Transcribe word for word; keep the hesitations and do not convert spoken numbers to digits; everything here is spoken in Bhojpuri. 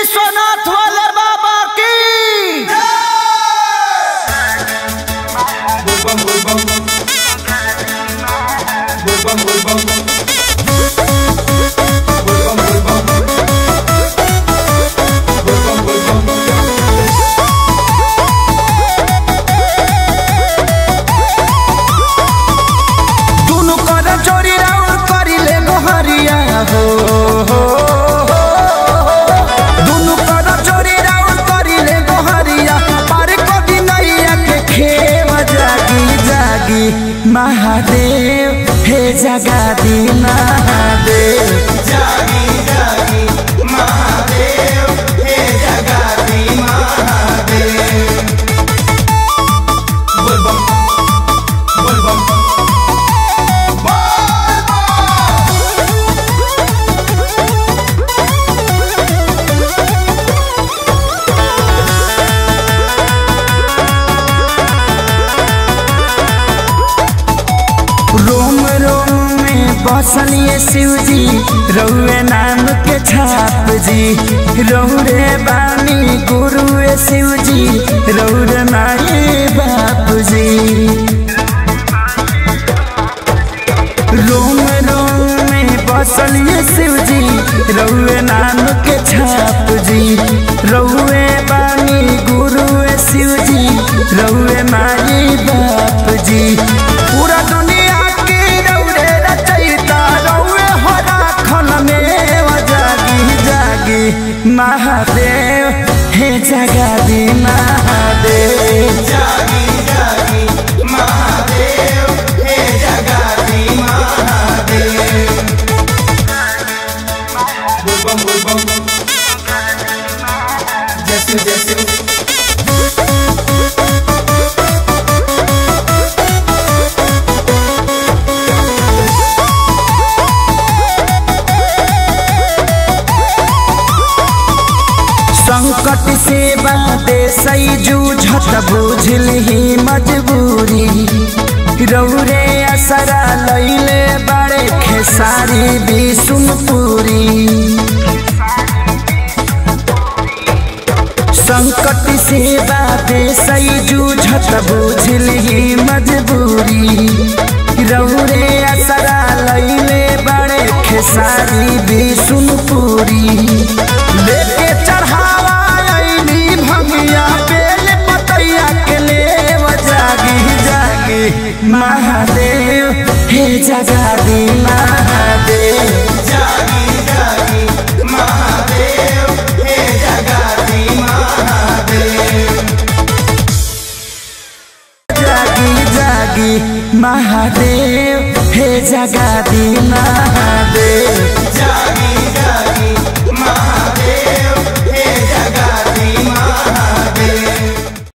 विश्वनाथ वाले बाबा की बोलबम बोलबम बोलबम बोलबम बोलबम बोलबम बोलबम दोनों कर चोरी राउर करी ले गोहरिया हो दोनों कर चोरी राउर करी ले गोहरिया पार कभी नैया के खेव जागी जागी महादेव हे जगादी महादेव जागी जागी महादेव हे जगादी महादेव बोलबम बोलबम रोम रोम में बसल ये शिव जी रहुए नाम के छाप जी रहुरे बानी गुरु शिव जी रहुरे माए बाप जी रोम रोम में बसल ये शिव जी रहुए नाम के छाप जी रहुए बानी गुरु शिव जी रहुए माए बाप जी पूरा दुनिया महादेव हे जगादी महादेव जागी जागी महादेव हे जगादी महादेव बोलबम बोलबम जैसे जैसे संकट से बादे सही जूझत बुझल ही मजबूरी रौरे असरा लैले बड़े खेसारी बिशुनपुरी संकट से बादे सही जूझत बुझल ही मजबूरी रौरे असरा लैले बड़े खेसारी बिशुनपुरी लेके चढ़ावा भंगिया बेल पतैया के ले जागी जागी महादेव हे जगादी महादेव जागी जागी महादेव हे जगादी महादेव जागी जागी महादेव हे जगादी महादेव जागी